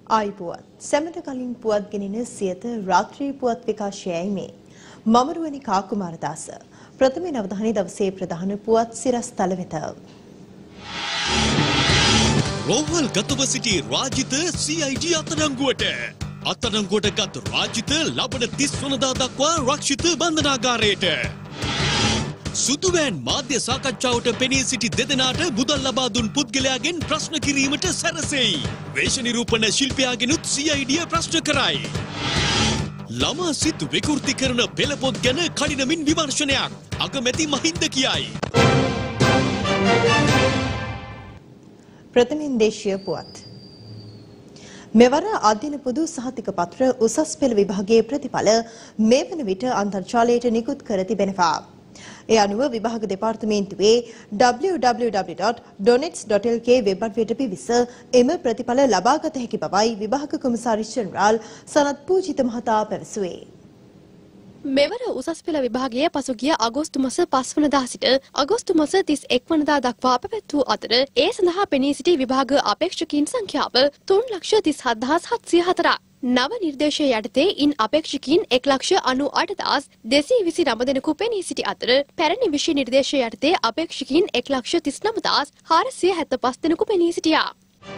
ආයිපුවත් සැමට කලින් පුවත් ගෙනෙන සියත රාත්‍රී පුවත් විකාශයයි මේ මමරුවනි කාකුමාරදාස ප්‍රථම නවධානයේ දවසේ ප්‍රධාන පුවත් සිරස්තල වෙත රෝහල් ගතව සිටි රාජිත CID අත්අඩංගුවට ගත් රාජිත ලබන 30 වනදා දක්වා රක්ෂිත බන්ධනාගාරයට සුදුවෑන් මාධ්‍ය සාකච්ඡාවට පෙනී සිටි දෙදෙනාට මුදල් ලබා දුන් පුද්ගලයාගෙන් ප්‍රශ්න කිරීමට සැරසෙයි. වේශ නිරූපණ ශිල්පියාගෙනුත් CID ප්‍රශ්න කරයි. ළමා සිත් විකෘති කරන පෙළපොත් ගැන කඩිනමින් විමර්ශනයක් අගමැති මහින්ද කියයි. ප්‍රථමින් දේශීය පුවත් මෙවර අධ්‍යයන පොදු සහතික පත්‍ර උසස් පෙළ විභාගයේ ප්‍රතිඵල මේ වන විට අන්තර්ජාලයට නිකුත් කර තිබෙනවා. ඒ අනුව විභාග දෙපාර්තමේන්තුවේ www.donets.lk වෙබ් අඩවියට පිවිස එම ප්‍රතිඵල ලබාගත හැකි බවයි විභාග කොමසාරිස් ජෙනරාල් සනත් පූජිත මහතා පැවසුවේ. මෙවර උසස් පෙළ විභාගයේ පසුගිය අගෝස්තු මාස 5 වනදා සිට අගෝස්තු මාස 31 වනදා දක්වා පැවැත් වූ අතර ඒ සඳහා පෙනී සිටි විභාග අපේක්ෂකයින් සංඛ්‍යාව 3,37,404ක්. නව නිර්දේශය යටතේ ඉන් අපේක්ෂකයින් 1,98,229 දෙනෙකු පෙනී සිටි අතර පැරණි විෂය නිර්දේශය යටතේ අපේක්ෂකයින් 1,39,475 දෙනෙකු පෙනී සිටියා.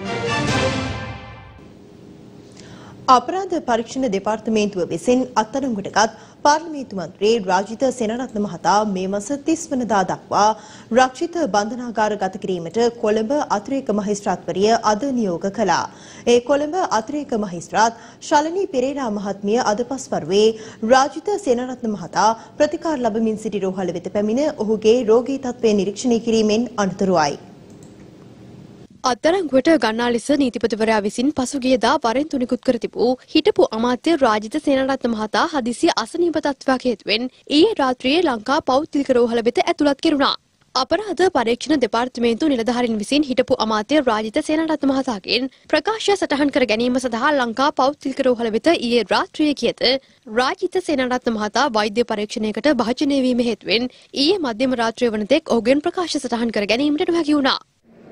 අපරාධ පරීක්ෂණ දෙපාර්තමේන්තුව විසින් අත්අඩංගුවටගත් පාර්ලිමේන්තු මන්ත්‍රී රාජිත සේනාරත්න මහතා මේ මාස 30 වනදා දක්වා රක්ෂිත බන්ධනාගාර ගත කිරීමට කොළඹ අතිරේක මහේස්ත්‍රාත්වරිය අද නියෝග කළා. ඒ කොළඹ අතිරේක මහේස්ත්‍රාත් ශලනී පෙරේරා මහත්මිය අද පස්වරුවේ රාජිත සේනාරත්න මහතා ප්‍රතිකාර ලබමින් සිටි රෝහල වෙත පැමිණ ඔහුගේ රෝගී තත්ත්වය නිරීක්ෂණය කිරීමෙන් අනතුරුවයි. අත්අඩංගුවට ගන්නා ලෙස නීතිපතිවරයා විසින් පසුගියදා වරෙන්තු නිකුත් කර තිබූ හිටපු අමාත්‍ය රාජිත සේනාරත්න මහතා හදිසි අසනීප තත්ත්වයක් හේතුවෙන් ඊයේ රාත්‍රියේ ලංකා පෞද්ගලික රෝහල වෙත ඇතුළත් කෙරුණා. අපරාධ පරීක්ෂණ දෙපාර්තමේන්තු නිලධාරීන් විසින් හිටපු අමාත්‍ය රාජිත සේනාරත්න මහතාගෙන් ප්‍රකාශය සටහන් කර ගැනීම සඳහා ලංකා පෞද්ගලික රෝහල වෙත ඊයේ රාත්‍රියේ ගියත රාජිත සේනාරත්න මහතා වෛද්‍ය පරීක්ෂණයකට භාජනය වීම හේතුවෙන් ඊයේ මධ්‍යම රාත්‍රිය වන තෙක් ඔහුගෙන් ප්‍රකාශ සටහන් කර ගැනීමට නොහැකි වුණා.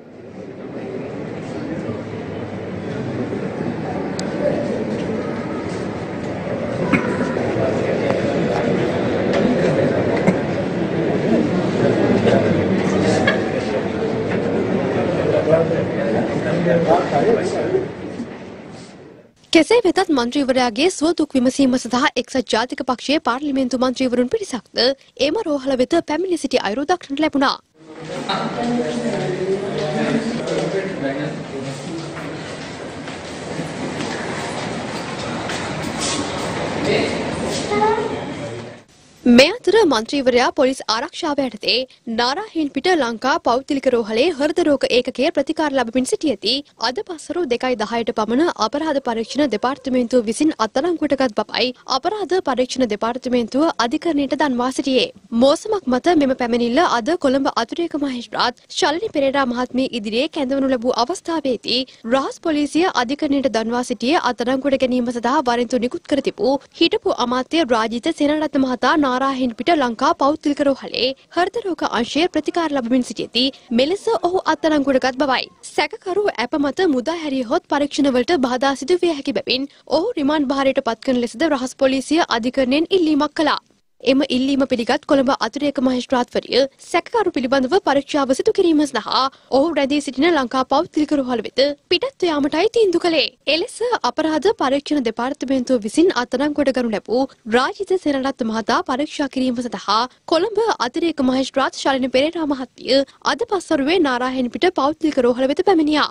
කෙසේ වෙතත් මන්ත්‍රීවරයාගේ සුව දුක් විමසීම සඳහා එක්සත් ජාතික පක්ෂයේ පාර්ලිමේන්තු මන්ත්‍රීවරුන් පිරිසක්ද එම රෝහල වෙත පැමිණ සිටි අයුරු දක්නට ලැබුණා. මේ අතර මන්ත්‍රීවරයා පොලිස් ආරක්ෂාව යටතේ නාරාහෙන්පිට ලංකා පෞද්ගලික රෝහලේ හෘද රෝග ඒකකයේ ප්‍රතිකාර ලැබමින් සිටියදී අද පස්වරු 2:10ට පමණ අපරාධ පරීක්ෂණ දෙපාර්තමේන්තුව විසින් අත්අඩංගුවටගත් බවයි අපරාධ පරීක්ෂණ දෙපාර්තමේන්තුව අධිකරණයට දන්වා සිටියේ. මෝසමක් මත මෙම පැමිණිල්ල අද කොළඹ අතිරේක මහේස්ත්‍රාත් ශලනී පෙරේරා මහත්මිය ඉදිරියේ කැඳවනු ලැබූ අවස්ථාවේදී රහස් පොලිසිය අධිකරණයට දන්වා සිටියේ අත්අඩංගුවට ගැනීම සඳහා වරෙන්තු නිකුත් කර තිබූ හිටපු අමාත්‍ය රාජිත සේනාරත්න මහතා නාරාහෙන්පිට ලංකා පෞද්ගලික රෝහලේ හෘද රෝග අංශයේ ප්‍රතිකාර ලැබමින් සිටියදී මෙලෙස ඔහු අත්අඩංගුවටගත් බවයි. සැකකරු ඇප මත මුදා හැරියහොත් පරීක්ෂණවලට බාධා සිදු විය හැකි බැවින් ඔහු රිමාන්ඩ් භාරයට පත් කරන ලෙසද රහස් පොලිසිය අධිකරණයෙන් ඉල්ලීමක් කළා. එම ඉල්ලීම පිළිගත් කොළඹ අතිරේක මහේස්ත්‍රාත්වරිය සැකකරු පිළිබඳව පරීක්ෂාව සිදු කිරීම සඳහා ඔහු රැඳී සිටින ලංකා පෞද්ගලික රෝහල වෙත පිටත්ව යාමටයි තීන්දුව කළේ. එලෙස අපරාධ පරීක්ෂණ දෙපාර්තමේන්තුව විසින් අත්අඩංගුවට ගනු ලැබූ රාජිත සේනාරත්න මහතා පරීක්ෂා කිරීම සඳහා කොළඹ අතිරේක මහේස්ත්‍රාත් ශලනී පෙරේරා මහත්මිය අද පස්වරුවේ නාරාහෙන්පිට පෞද්ගලික රෝහල වෙත පැමිණියා.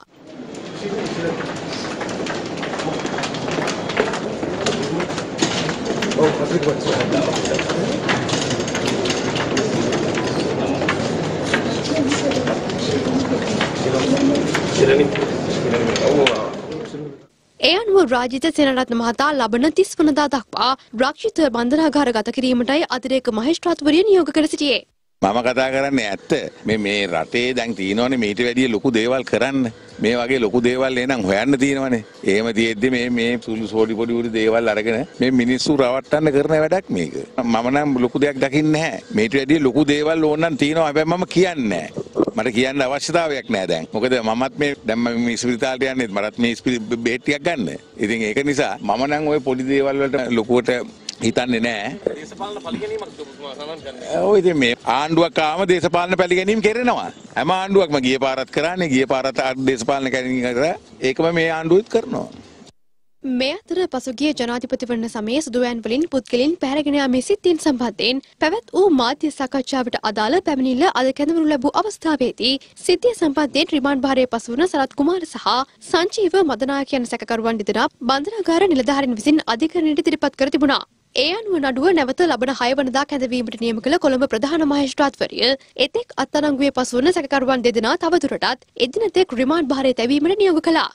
ඒ අනුව රාජිත සේනාරත්න මහතා ලබන 30 වනදා දක්වා රක්ෂිත බන්ධනාගාර ගත කිරීමටයි අතිරේක මහේස්ත්‍රාත්වරිය නියෝග කර සිටියේ. මම කතා කරන්නේ ඇත්ත. මේ රටේ දැන් තියෙනවනේ මීට වැඩිය ලොකු දේවල් කරන්න. මේ වගේ ලොකු දේවල් එනං හොයන්න තියෙනවනේ. එහෙම තියෙද්දි මේ සුළු සෝඩි පොඩි උඩි දේවල් අරගෙන මේ මිනිස්සු රවට්ටන්න කරන වැඩක් මේක. මම නම් ලොකු දෙයක් දකින්නේ නැහැ. මීට වැඩිය ලොකු දේවල් ඕන නම් තියෙනවා. හැබැයි මම කියන්නේ නැහැ. මට කියන්න අවශ්‍යතාවයක් නෑ දැන්. මොකද මමත් මේ දැන් මම ඉස්පිරිතාලට යන්නේ මටත් මේ බේත් ටිකක් ගන්න. ඉතින් ඒක නිසා මම නම් ওই පොඩි දේවල් වලට ලොකුවට හිතන්නේ නෑ. දේශපාලන පරිගැනීමක් සමන් කරන්නේ. ඔය ඉතින් මේ ආණ්ඩුවක් ආවම දේශපාලන පරිගැනීම් කරනවා. හැම ආණ්ඩුවක්ම ගිය පාරත් කරානේ. ගිය පාරත් දේශපාලන පරිගැනීම් කරා. ඒකම මේ ආණ්ඩුවෙත් කරනවා. මේ අතර පසුගිය ජනාධිපතිවරණ සමයේ සුදුවෑන් වලින් පුද්ගලයන් පැහැරගෙන යාමේ සිද්ධීන් සම්බන්ධයෙන් පැවැත් වූ මාධ්‍ය සාකච්ඡාවට අදාළ පැමිණිල්ල අද කැඳවනු ලැබූ අවස්ථාවේදී සිද්ධිය සම්බන්ධයෙන් රිමාන්ඩ් භාරයේ පසු වන සරත් කුමාර සහ සංජීව මදනායක යන සැකකරුවන් දෙදෙනා බන්ධනාගාර නිලධාරීන් විසින් අධිකරණයට ඉදිරිපත් කර තිබුණා. ඒ අනුව නඩුව නැවත ලබන 6 වනදා කැඳවීමට නියම කළ කොළඹ ප්‍රධාන මහේස්ත්‍රාත්වරිය එතෙක් අත්අඩංගුවේ පසු වන සැකකරුවන් දෙදෙනා තවදුරටත් එදිනතෙක් රිමාන්ඩ් භාරයේ තැබීමට නියෝග කළා.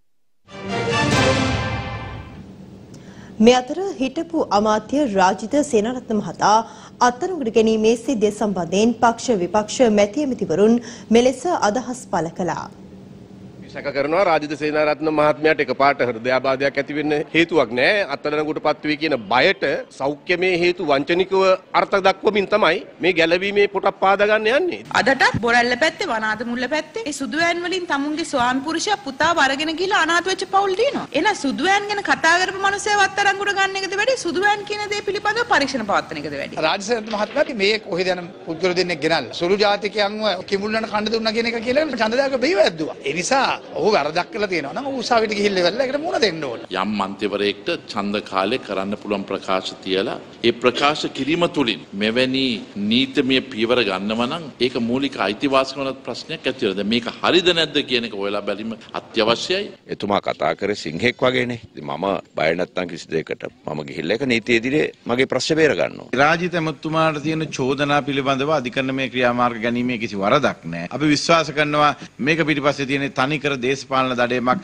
මේ අතර හිටපු අමාත්‍ය රාජිත සේනාරත්න මහතා අත්අඩංගුවට ගැනීමේ සිද්ධිය සම්බන්ධයෙන් පක්ෂ විපක්ෂ මැති ඇමතිවරුන් මෙලෙස අදහස් පළ කළා. සැක කරනවා රාජිත සේනාරත්න මහත්මයාට එකපාරට හෘදයාබාධයක් ඇති වෙන්න හේතුවක් නැහැ. අත්අඩංගුවටපත් වී කියන බයට සෞඛ්‍යමය හේතු වංචනිකව අර්ථ දක්වමින් තමයි මේ ගැළවීමේ පොටක් පාදා ගන්න යන්නේ. අදටත් බොරැල්ල පැත්තේ වනාත මුල්ල පැත්තේ ඒ සුදුවෑන් වලින් තමුන්ගේ ස්වාමි පුරුෂයා පුතාව අරගෙන ගිහලා අනාථ වෙච්ච පවුල් තියෙනවා. එහෙනම් සුදුවෑන් ගැන කතා කරපු මිනිස්සුව අත්අඩංගුවට ගන්න එකද වැඩි සුදුවෑන් කියන දේ පිළිබඳව පරීක්ෂණ පවත්වන එකද වැඩි. රාජිත සේනාරත්න මහත්මයාට මේ කොහෙද යන පුද්ගල දෙන්නෙක් ගෙනල්ලා සුළු ජාතිකයන්ව කිමුල්ලන කණ්ඩ දුන්නා කියන එක කියලා චන්දදායක බෙහෙව ඇද්දුවා. ඒ නිසා ඔහු වැරදක් කළා තියෙනවා නම් උසාවියට ගිහිල්ලා ඉවරලා ඒකට මුණ දෙන්න ඕන. යම් මන්ත්‍රීවරයෙක්ට ඡන්ද කාලේ කරන්න පුළුවන් ප්‍රකාශ තියලා ඒ ප්‍රකාශ කිරීම තුළින් මෙවැනි නීතිමය පියවර ගන්නවා නම් ඒක මූලික අයිතිවාසිකමක් ප්‍රශ්නයක් ඇති වෙනවා. මේක හරිද නැද්ද කියන එක ඔයලා බැලීම අත්‍යවශ්‍යයි. එතුමා කතා කරේ සිංහෙක් වගේනේ. ඉතින් මම බය නැත්තම් කිසි දෙයකට මම ගිහිල්ලා ඒක නීතිය ඉදිරියේ මගේ ප්‍රශ්න බේර ගන්නවා. රාජිත ඇමතුමාට තියෙන චෝදනා පිළිබඳව අධිකරණමය ක්‍රියාමාර්ග ගැනීමේ කිසි වරදක් නැහැ. අපි විශ්වාස කරනවා මේක පිටිපස්සේ තියෙන තනිකර දේශපාලන දඩයමක්.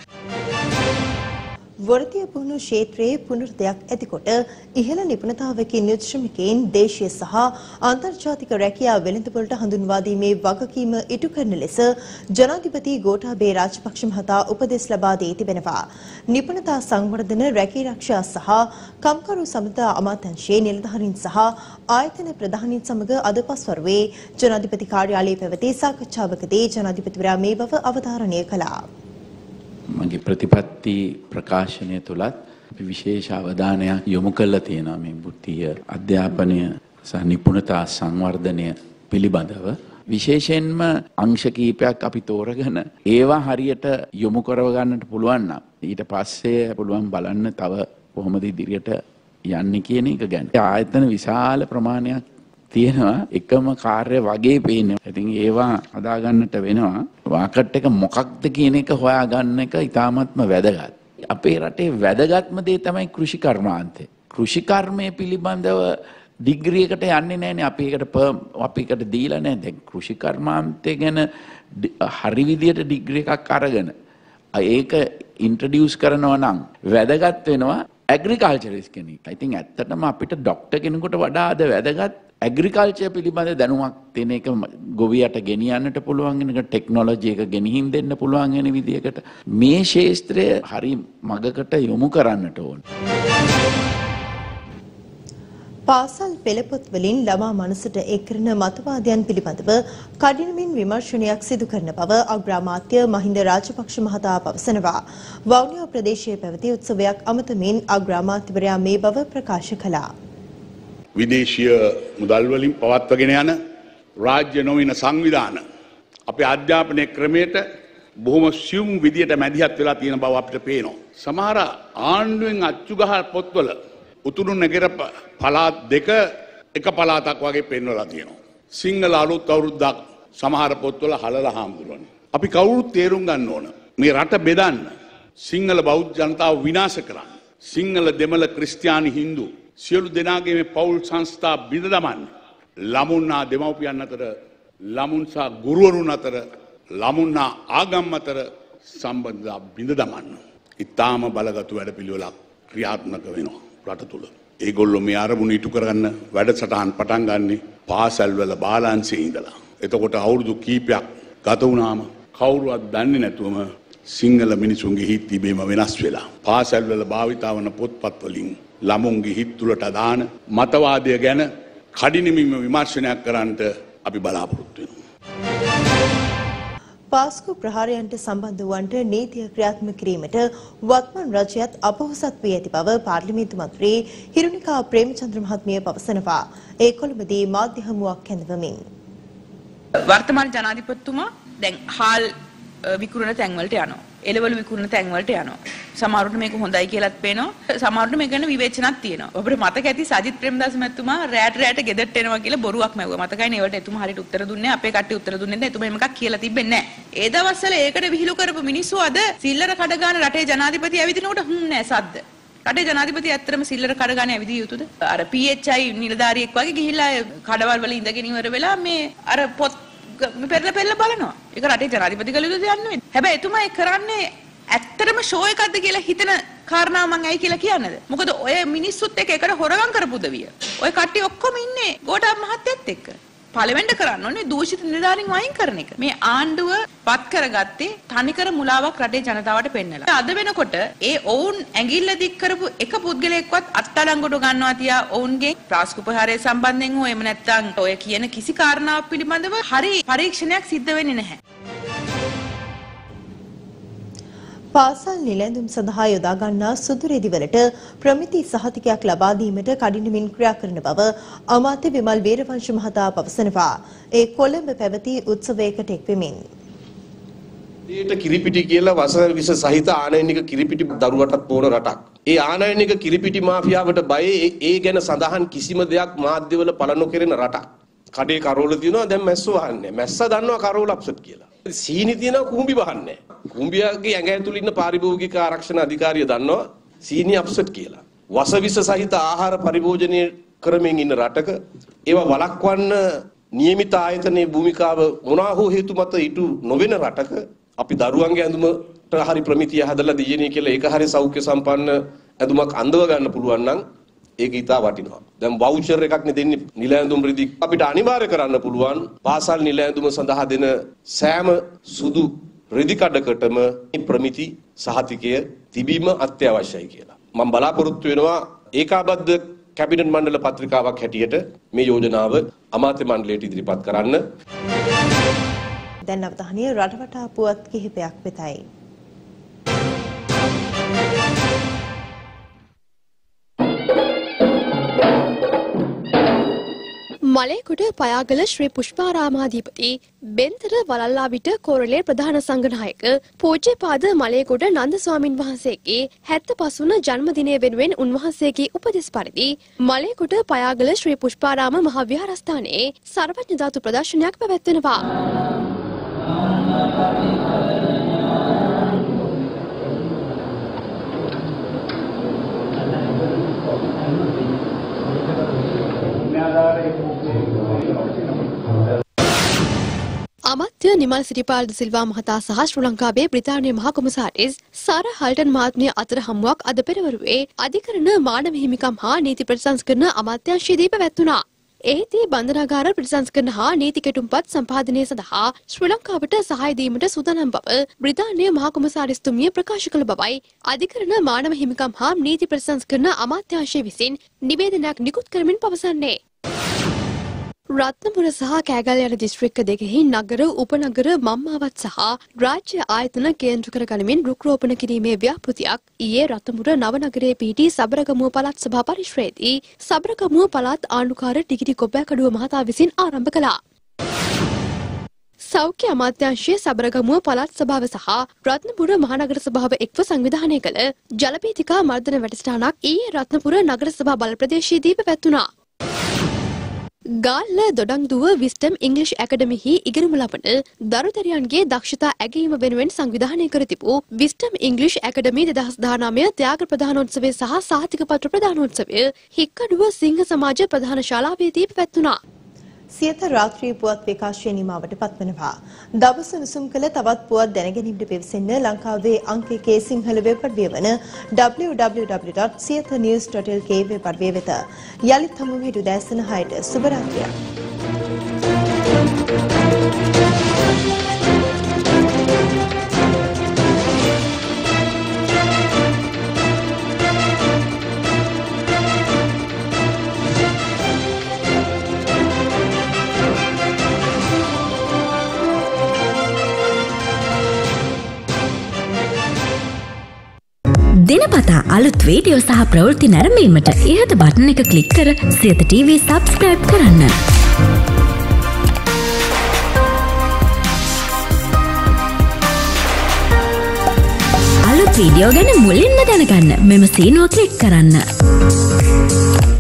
වෘත්තීය පුහුණු ක්ෂේත්‍රයේ පුනරුදයක් ඇතිකොට ඉහළ නිපුණතාවකින් යුත් ශ්‍රමිකයින් දේශීය සහ අන්තර්ජාතික රැකියා වෙළඳපොළට හඳුන්වා දීමේ වගකීම ඉටු කරන ලෙස ජනාධිපති ගෝඨාභය රාජපක්ෂ මහතා උපදෙස් ලබා දී තිබෙනවා. නිපුණතා සංවර්ධන රැකී ආරක්ෂා සහ කම්කරු සමතා අමාත්‍යාංශයේ නිලධාරීන් සහ ආයතන ප්‍රධානීන් සමග අද පස්වරුවේ ජනාධිපති කාර්යාලයේ පැවති සාකච්ඡාවකදී ජනාධිපතිවරයා මේ බව අවධාරණය කළා. මගේ ප්‍රතිපත්ති ප්‍රකාශනය තුලත් අපි විශේෂ අවධානයක් යොමු කළා තියෙනවා මේ වෘත්තීය අධ්‍යාපනය සහ නිපුණතා සංවර්ධනය පිළිබඳව. විශේෂයෙන්ම අංශ කීපයක් අපි තෝරගෙන ඒවා හරියට යොමු කරව ගන්නට පුළුවන් නම් ඊට පස්සේ පුළුවන් බලන්න තව කොහොමද ඉදිරියට යන්නේ කියන එක ගැන. ආයතන විශාල ප්‍රමාණයක් තියෙනවා එකම කාර්ය වගේ පේනවා. ඉතින් ඒවා හදා ගන්නට වෙනවා. මාකට් එක මොකක්ද කියන එක හොයාගන්න එක ඉතාමත්ම වැදගත්. අපේ රටේ වැදගත්ම දේ තමයි කෘෂි කර්මාන්තය. කෘෂි කර්මය පිළිබඳව ඩිග්‍රී එකට යන්නේ නැහැනේ. අපි එකට දීලා නැහැ. දැන් කෘෂි කර්මාන්තය ගැන හරි විදියට ඩිග්‍රී එකක් අරගෙන ඒක ඉන්ට්‍රොඩියුස් කරනවා නම් වැදගත් වෙනවා ඇග්‍රිකල්චරිස්ට් කෙනෙක්. I think ඇත්තටම අපිට ડોක්ටර් කෙනෙකුට වඩා අද වැදගත් ඇග්‍රිකල්චර් පිළිබඳ දැනුමක් තියෙන එක ගොවියට ගෙනියන්නට පුළුවන් වෙන එක ටෙක්නොලොජි එක ගෙනිහින් දෙන්න පුළුවන් වෙන විදියකට මේ ක්ෂේත්‍රය හරි මගකට යොමු කරන්නට ඕන. පාසල් පෙළපොත් වලින් ළමා මනසට එක් කරන මතවාදයන් පිළිබඳව කඩිනමින් විමර්ශනයක් සිදු කරන බව අග්‍රාමාත්‍ය මහින්ද රාජපක්ෂ මහතා පවසනවා. වවුනියා ප්‍රදේශයේ පැවති උත්සවයක් අමතමින් අග්‍රාමාත්‍යවරයා මේ බව ප්‍රකාශ කළා. විදේශීය මුදල් වලින් පවත්වගෙන යන රාජ්‍ය නොවන සංවිධාන අපේ අධ්‍යාපනයේ ක්‍රමයට බොහොම සියුම් විදියට මැදිහත් වෙලා තියෙන බව අපිට පේනවා. සමහර ආණ්ඩුවෙන් අච්චුගහ පොත්වල උතුරු නැගෙර පළාත් දෙක එක පළාතක් වගේ පෙන්වලා තියෙනවා. සිංහල අලුත් අවුරුද්දක් සමහර පොත්වල හලලා හාමුදුරනේ. අපි කවුරුත් තේරුම් ගන්න ඕන මේ රට බෙදන්න, සිංහල බෞද්ධ ජනතාව විනාශ කරන්න, සිංහල දෙමළ ක්‍රිස්තියානි හින්දු සියලු දෙනාගේ මේ පෞල් සංස්ථා බිඳ දමන්න, ළමුන් හා දෙමව්පියන් අතර, ළමුන් සහ ගුරුවරුන් අතර, ළමුන් හා ආගම් අතර සම්බන්ධතා බිඳ දමන්න. ඊටාම බලගත් වැඩපිළිවෙලක් ක්‍රියාත්මක වෙනවා රට තුල. ඒගොල්ලෝ මේ අරමුණ ඉටු කරගන්න වැඩසටහන් පටන් ගන්නෙ පාසල් වල බාලාංශයේ ඉඳලා. එතකොට අවුරුදු කීපයක් ගත වුණාම කවුරුවත් දන්නේ නැතුවම සිංහල මිනිසුන්ගේ හිත් තිබීම වෙනස් වෙලා. පාසල් වල භාවිතා වන පොත්පත් වලින් ළමුන්ගේ හිත් තුලට දාන මතවාදය ගැන කඩිනමින්ම විමර්ශනයක් කරන්නට අපි බලාපොරොත්තු වෙනවා. පාස්කු ප්‍රහාරයන්ට සම්බන්ධ වන්ට නීතිය ක්‍රියාත්මක කිරීමට වත්මන් රජයත් අපොහොසත් වී ඇති බව පාර්ලිමේන්තු මන්ත්‍රී හිරුණිකා ප්‍රේමචන්ද්‍ර මහත්මිය පවසනවා. ඒ කොළඹදී මාධ්‍ය හමුවක් කැඳවමින් වර්තමාන ජනාධිපතිතුමා දැන් හාල් විකුණන තැන්වලට යනවා. එළවලු විකුණන තැන්වලට යනවා. සමහරවිට මේක හොඳයි කියලාත් පේනවා. සමහරවිට මේක ගැන විවේචනක් තියෙනවා. අපිට මතක ඇති සජිත් ප්‍රේමදාස මහත්මයා රැට ගෙදරට එනවා කියලා බොරුවක් මැව්වා. මතකයිනේ ඒවට එතුමා හරියට උත්තර දුන්නේ. අපේ කට්ටිය උත්තර දුන්නේ නැහැ. එතුමා එහෙම එකක් කියලා තිබෙන්නේ නැහැ. ඒ දවස්වල ඒකට විහිළු කරපු මිනිස්සු අද සිල්ලර කඩ ගන්න රටේ ජනාධිපති ඇවිදිනකොට නෑ සද්ද. රටේ ජනාධිපති ඇත්තටම සිල්ලර කඩ ගන්න ඇවිදිය යුතුද? අර PHI නිලධාරියෙක් වගේ ගිහිල්ලා කඩවල් වල ඉඳගෙන ඉවර වෙලා මේ අර පොත් පෙරලා බලනවා. ඒක රටේ ජනාධිපති කළ යුතු දෙයක් නෙවෙයි. හැබැයි එතුමා ඒ කරන්නේ ඇත්තටම ෂෝ එකක්ද කියලා හිතන කාරණාව මම ඇයි කියලා කියන්නද? මොකද ඔය මිනිස්සුත් එක්ක එකට හොරගම් කරපුද විය. ඔය කට්ටිය ඔක්කොම ඉන්නේ ගෝඨාභ මහත්තයත් එක්ක. පාර්ලිමේන්ත කරන්න ඕනේ දූෂිත නිලධාරීන් වයින් කරන එක. මේ ආණ්ඩුව පත් කරගත්තේ තනිකර මුලාවක් රටේ ජනතාවට පෙන්නලා. අද වෙනකොට ඒ ඔවුන් ඇඟිල්ල දික් කරපු එක පුද්ගලයෙක්වත් අත්අඩංගුවට ගන්නවා තියා ඔවුන්ගේ ප්‍රාස්කුපහාරය සම්බන්ධයෙන් හෝ එහෙම නැත්නම් ඔය කියන කිසි කාරණාවක් පිළිබඳව හරි පරීක්ෂණයක් සිද්ධ වෙන්නේ නැහැ. පාසල් නිලැඳුම් සඳහා යොදා ගන්නා සුදු රෙදි වලට ප්‍රමිති සහතිකයක් ලබා දීමට කඩිනමින් ක්‍රියා කරන බව අමාත්‍ය විමල් වීරවංශ මහතා පවසනවා. ඒ කොළඹ පැවති උත්සවයකට එක්වෙමින්. ඊට කිරිපිටි කියලා වසර විස සහිත ආනයනික කිරිපිටි දරුවටත් ඕන රටක්. ඒ ආනයනික කිරිපිටි මාෆියාවට බය ඒ ගැන සඳහන් කිසිම දෙයක් මාධ්‍යවල පළ නොකරන රටක්. කඩේ කරෝල තියෙනවා දැන් මැස්සෝ වහන්නේ. මැස්සා දන්නවා කරෝල අප්සෙට් කියලා. සීනි තියෙනවා කුඹි වහන්නේ. කුඹියාගේ ඇඟ ඇතුළේ ඉන්න පාරිභෝගික ආරක්ෂණ අධිකාරිය දන්නවා සීනි අප්සෙට් කියලා. වසවිස සහිත ආහාර පරිභෝජනය කරමින් ඉන්න රටක ඒවා වළක්වන්න නියමිත ආයතනයේ භූමිකාව මොනවා හෝ හේතු මත ඉටු නොවන රටක අපි දරුවන්ගේ ඇඳුමට හරි ප්‍රමිතිය හදලා දෙන්නේ කියලා ඒක හරි සෞඛ්‍ය සම්පන්න ඇඳුමක් අඳව ගන්න පුළුවන් නම් ඒක ඊටා වටිනවා. දැන් වවුචර් එකක් නේ දෙන්නේ නිල ඇඳුම් රිදි අපිට අනිවාර්ය කරන්න පුළුවන් පාසල් නිල ඇඳුම සඳහා දෙන සෑම සුදු රෙදි කඩකටම ප්‍රමිති සහතිකය තිබීම අත්‍යවශ්‍යයි කියලා. මම බලාපොරොත්තු වෙනවා ඒකාබද්ධ කැබිනට් මණ්ඩල පත්‍රිකාවක් හැටියට මේ යෝජනාව අමාත්‍ය මණ්ඩලයට ඉදිරිපත් කරන්න. දැන් අවධානය රටවටා පුවත් කිහිපයක් වෙතයි. මලේගොඩ පයාගල ශ්‍රී පුෂ්පාරාමාධිපති බෙන්තර වලල්ලාවිට කෝරළේ ප්‍රධාන සංඝනායක පූජ්‍යපාද මලේගොඩ නන්ද ස්වාමින් වහන්සේගේ 75 වන ජන්මදිනය වෙනුවෙන් උන්වහන්සේගේ උපදෙස් පරිදි මලේගොඩ පයාගල ශ්‍රී පුෂ්පාරාම මහා විහාරස්ථානයේ සර්වඥ ධාතු ප්‍රදර්ශනයක් පැවැත්වෙනවා. අමාත්‍ය නිමල් සිරිපාල ද සිල්වා මහතා සහ ශ්‍රී ලංකාවේ බ්‍රිතාන්‍ය මහ කොමසාරිස් සාරා හල්ටන් මහත්මිය අතර හමුවක් අද පෙරවරුවේ අධිකරණ මානව හිමිකම් හා නීති ප්‍රතිසංස්කරණ අමාත්‍යාංශයේදී පැවැත්වුණා. එහිදී බන්ධනාගාර ප්‍රතිසංස්කරණ හා නීති කෙටුම්පත් සම්පාදනය සඳහා ශ්‍රී ලංකාවට සහාය දීමට සූදානම් බව බ්‍රිතාන්‍ය මහ කොමසාරිස්තුමිය ප්‍රකාශ කළ බවයි අධිකරණ මානව හිමිකම් හා නීති ප්‍රතිසංස්කරණ අමාත්‍යාංශය විසින් නිවේදනයක් නිකුත් කරමින් පවසන්නේ. රත්නපුර සහ කෑගල් යන දිස්ත්‍රික්ක දෙකෙහි නගර උපනගර මම්මාවත් සහ රාජ්‍ය ආයතන කේන්ද්‍ර කර ගනිමින් රුක් රෝපණ කිරීමේ ව්‍යාපෘතියක් ඊයේ රත්නපුර නවනගරයේ පිහිටි සබරගමුව පළාත් සභා පරිශ්‍රයේදී සබරගමුව පළාත් ආණ්ඩුකාර ටිකිටි කොබ්බෑකඩුව මහතා විසින් ආරම්භ කළා. සෞඛ්‍ය අමාත්‍යාංශයේ සබරගමුව පළාත් සභාව සහ රත්නපුර මහනගර සභාව එක්ව සංවිධානය කළ ජලපීතිකා මර්දන වැඩසටහනක් ඊයේ රත්නපුර නගර සභා බල ප්‍රදේශයේදී පැවැත්වුණා. ගාල්ල දොඩංදුව විස්ටම් ඉංග්‍රීසි ඇකඩමිහි ඉගෙනුම ලබන දරුදරියන්ගේ දක්ෂතා ඇගීම වෙනුවෙන් සංවිධානය කර තිබූ විස්ටම් ඉංග්‍රීසි ඇකඩමි 2019 ත්‍යාග ප්‍රධානෝත්සවය සහ සහතික පත්‍ර ප්‍රදානෝත්සවය හික්කඩුව සිංහ සමාජ ප්‍රධාන ශාලාවේදී පැවැත්වුණා. සියත රාත්‍රී පුවත් විකාශය නිමාවට පත්වනවා. දවස උණුසුම් කළ තවත් පුවත් දැනගැනීමට පිවිසෙන්න ලංකාවේ අංක 1 සිංහල වෙබ් අඩවිය වන www.siyathanews.lk වෙබ් අඩවිය වෙත. යලිත් හමු වෙමු දැසන 6ට සුබ රාත්‍රියක්. දිනපතා අලුත් වීඩියෝ සහ ප්‍රවෘත්ති නැරඹීමට ඉහත බටන් එක ක්ලික් කර සියත TV subscribe කරන්න. අලුත් වීඩියෝ ගැන මුලින්ම දැනගන්න මෙම සීනුව ක්ලික් කරන්න.